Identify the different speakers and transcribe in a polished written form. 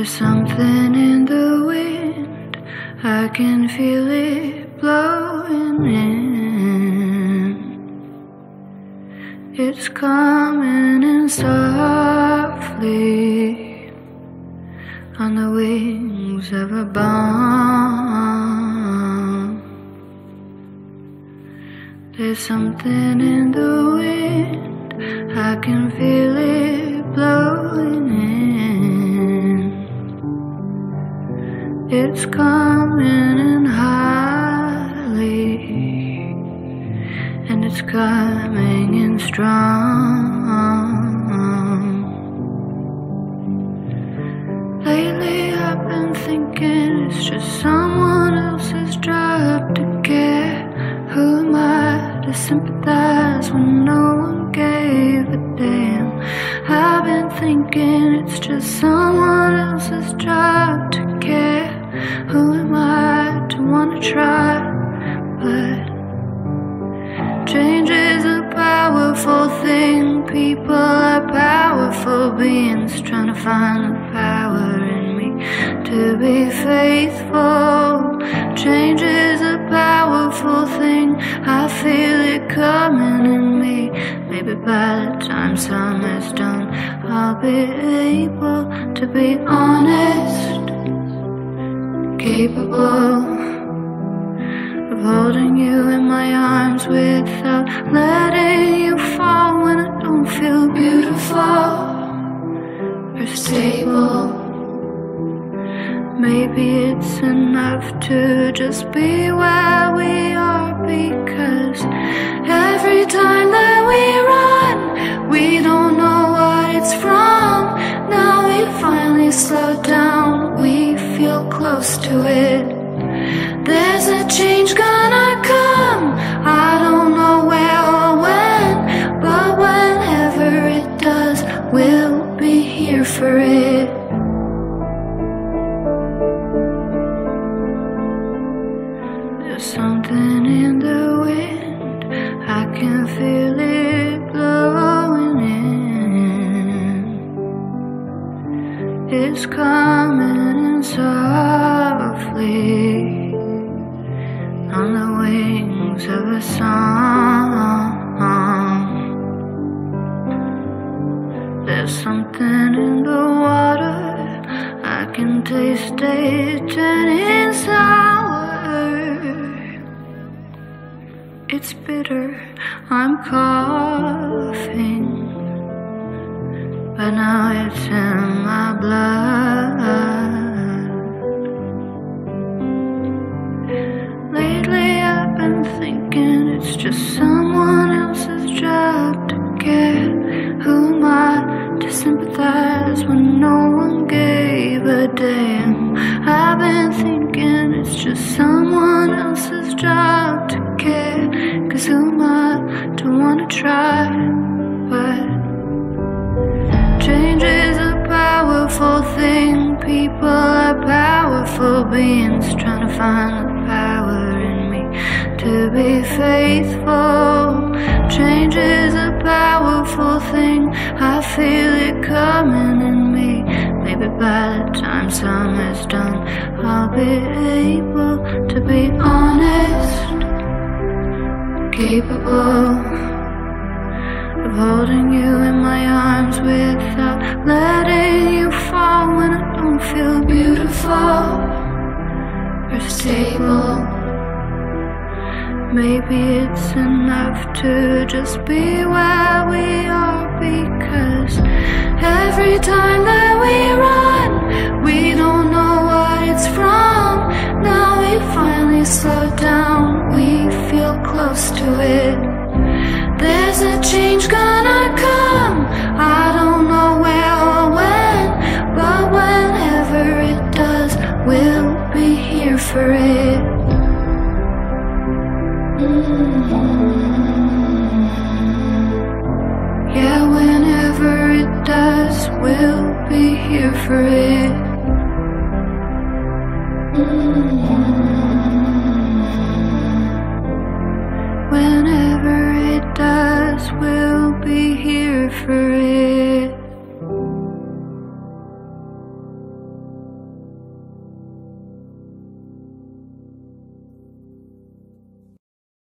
Speaker 1: something in the wind, I can feel it blowing in. It's coming in softly on the wings of a bomb. There's something in the wind, I can feel it blowing in. It's coming in highly, and it's coming in strong. Lately I've been thinking it's just someone else's job to care. Who am I to sympathize when no one gave a damn? I've been thinking it's just someone else's job to care. Who am I to want to try? But change is a powerful thing. People are powerful beings, trying to find the power in me to be faithful. Change is a powerful thing, I feel it coming in me. Maybe by the time summer's done, I'll be able to be honest, capable of holding you in my arms without letting you fall when I don't feel beautiful or stable. Maybe it's enough to just be where we are, because every time that we run, we don't know what it's from. Now we finally slow down, we feel close to it. There's a change gonna come, I don't know where or when, but whenever it does, we'll be here for it. There's something in the wind, I can feel it blowing in. It's coming in softly on the wings of a song. There's something in the water, I can taste it turning sour. It's bitter, I'm coughing, but now it's in my blood. Lately I've been thinking it's just someone else's job to care. Who am I to sympathize when no one gave a damn? I've been thinking it's just someone else's job to care. Cause who am I to wanna try? But change is a powerful thing. People are powerful beings, trying to find the power in me to be faithful. Change is a powerful thing, I feel it coming in me. Maybe by the time summer's done, I'll be able to be honest, capable of holding you in my arms without letting you fall when I don't feel beautiful or stable. Maybe it's enough to just be where we are, because every time that we run, we don't know what it's from. Now we finally slow down, we feel close to it. There's a change gonna come, I don't know where or when, but whenever it does, we'll be here for it. Yeah, whenever it does, we'll be here for it. Whenever it does, we'll be here for it.